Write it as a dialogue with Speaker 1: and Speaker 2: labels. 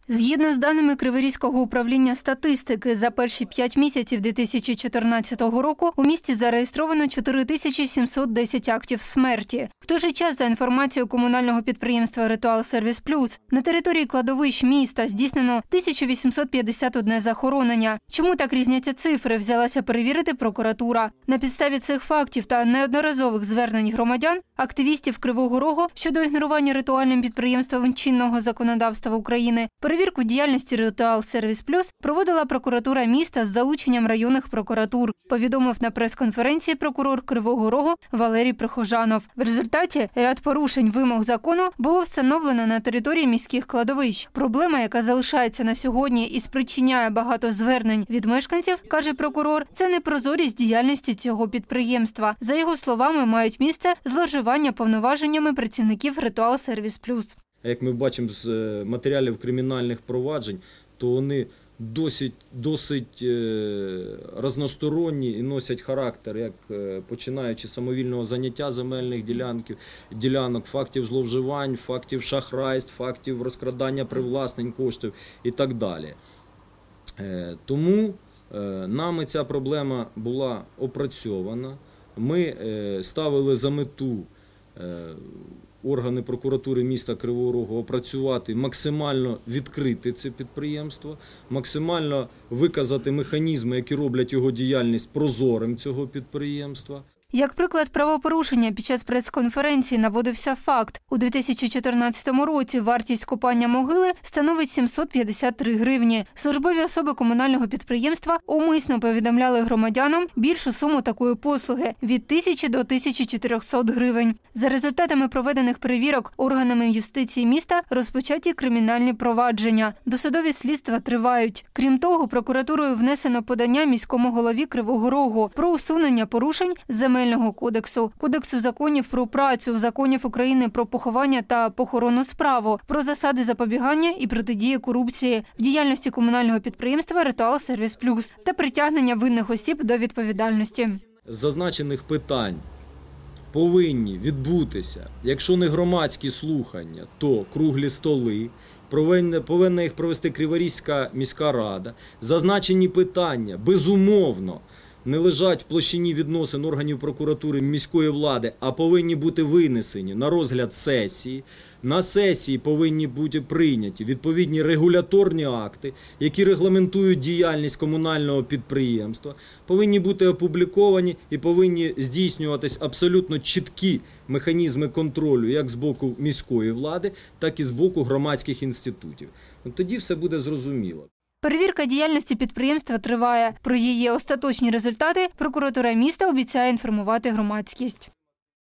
Speaker 1: Згідно з даними Криворізького управління статистики, за перші 5 місяців 2014 року у місті зареєстровано 4710 актів смерті. В той же час, за інформацією комунального підприємства «Ритуал Сервіс Плюс», на території кладовищ міста здійснено 1851 захоронення. Чому так різняться цифри, взялася перевірити прокуратура. На підставі цих фактів та неодноразових звернень громадян, активістів Кривого Рогу щодо ігнорування ритуальним підприємством чинного законодавства України, перевірку діяльності «Ритуал Сервіс Плюс» проводила прокуратура міста з залученням районних прокуратур, повідомив на прес-конференції прокурор Кривого Рогу Валерій Прихожанов. В результаті ряд порушень вимог закону було встановлено на території міських кладовищ. Проблема, яка залишається на сьогодні і спричиняє багато звернень від мешканців, каже прокурор, це непрозорість діяльності цього підприємства. За його словами, мають місце зловживання повноваженнями працівників «Ритуал Сервіс Плюс».
Speaker 2: Як ми бачимо з матеріалів кримінальних проваджень, то вони досить різносторонні і носять характер, як починаючи з самовільного заняття земельних ділянок, фактів зловживань, фактів шахрайств, фактів розкрадання привласнень коштів і так далі. Тому нами ця проблема була опрацьована. Ми ставили за мету органи прокуратури міста Кривого Рогу опрацювати, максимально відкрити це підприємство, максимально виказати механізми, які роблять його діяльність прозорим цього підприємства.
Speaker 1: Як приклад правопорушення, під час прес-конференції наводився факт. У 2014 році вартість копання могили становить 753 гривні. Службові особи комунального підприємства умисно повідомляли громадянам більшу суму такої послуги – від 1000 до 1400 гривень. За результатами проведених перевірок органами юстиції міста розпочаті кримінальні провадження. Досудові слідства тривають. Крім того, прокуратурою внесено подання міському голові Кривого Рогу про усунення порушень Земельного кодексу, Кодексу законів про працю, законів України про поховання та похоронну справу, про засади запобігання і протидії корупції в діяльності комунального підприємства «Ритуал Сервіс Плюс» та притягнення винних осіб до відповідальності.
Speaker 2: З зазначених питань повинні відбутися, якщо не громадські слухання, то круглі столи, повинна їх провести Криворізька міська рада. Зазначені питання, безумовно, не лежать в площині відносин органів прокуратури міської влади, а повинні бути винесені на розгляд сесії. На сесії повинні бути прийняті відповідні регуляторні акти, які регламентують діяльність комунального підприємства, повинні бути опубліковані і повинні здійснюватись абсолютно чіткі механізми контролю як з боку міської влади, так і з боку громадських інститутів. Тоді все буде зрозуміло.
Speaker 1: Перевірка діяльності підприємства триває. Про її остаточні результати прокуратура міста обіцяє інформувати громадськість.